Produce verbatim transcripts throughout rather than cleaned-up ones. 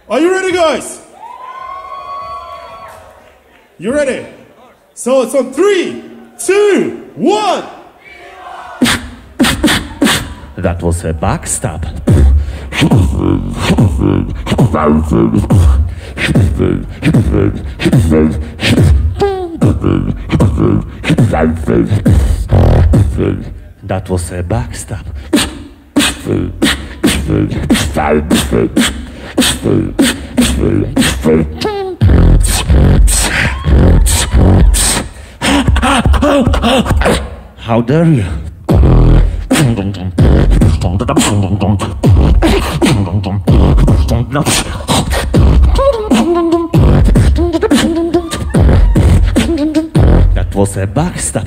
Are you ready, guys? You ready? So it's on three, two, one. That was a backstab. That was a backstab. How dare you? That was a backstab.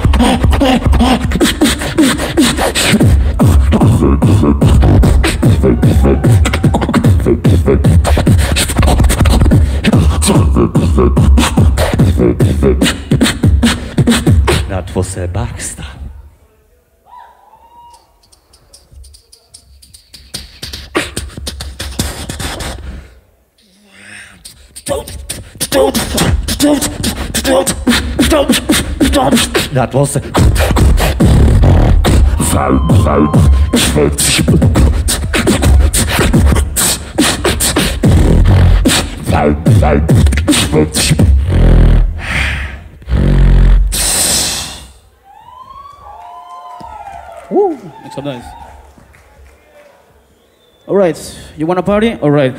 That was a backstab. That was a... Woo! Make some noise. All right, you want to party? All right.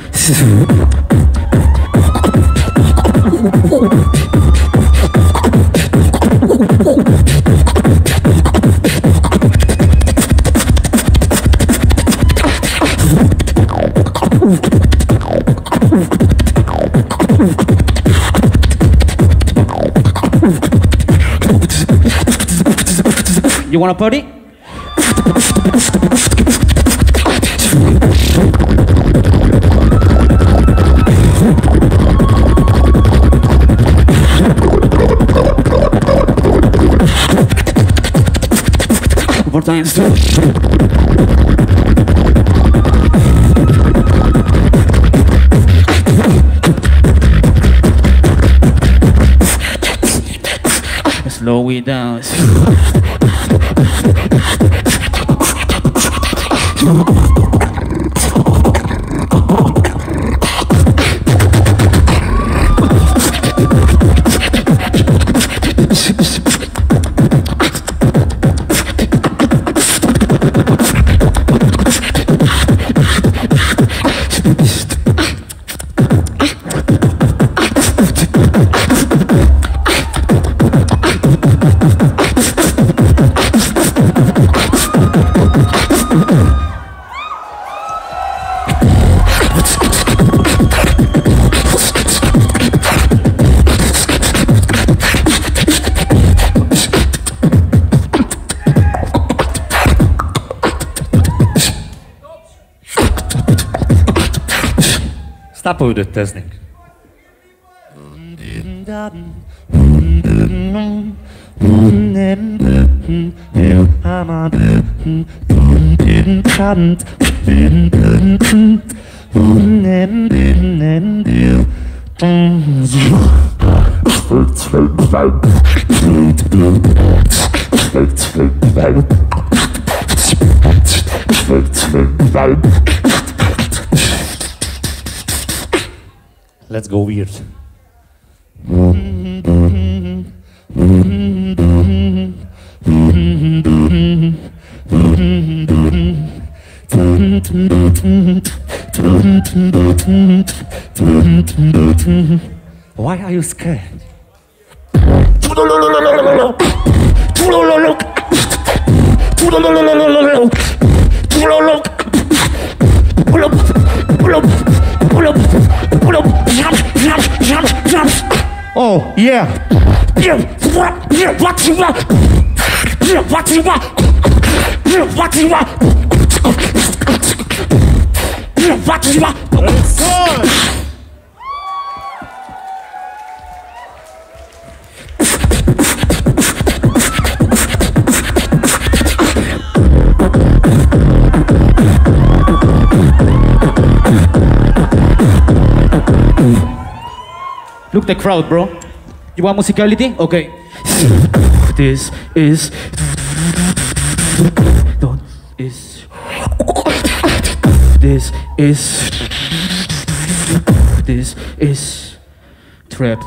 You want to party? More times. Slow it down. Stop with the testing. Let's go weird. Why are you scared? Oh, yeah. What you want? What you want? What you want? What you want? It's on! Look the crowd, bro. You want musicality? Okay. This is. Don't is. This is. This is. Trap.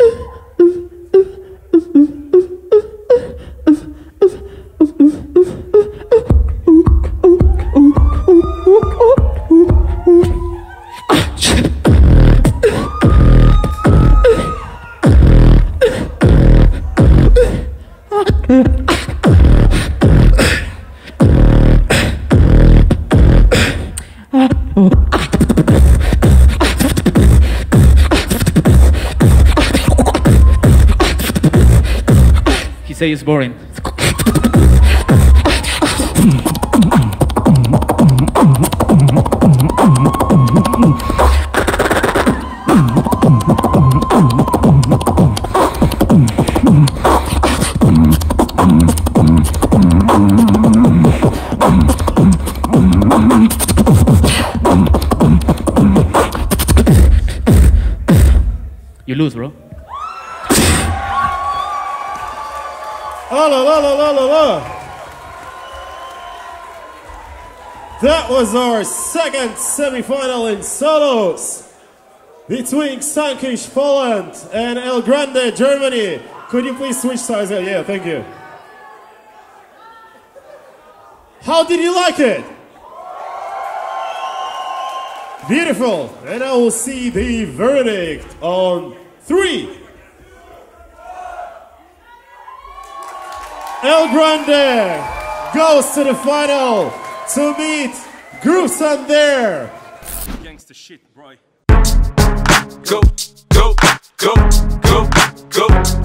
He say it's boring. You lose, bro. Oh, la, la, la, la, la, la. That was our second semi-final in solos between Sankish, Poland and El Grande, Germany. Could you please switch sides? Yeah, thank you. How did you like it? Beautiful. And I will see the verdict on three. El Grande goes to the final to meet Gruesome there. Gangsta shit, bro. Go, go, go, go, go.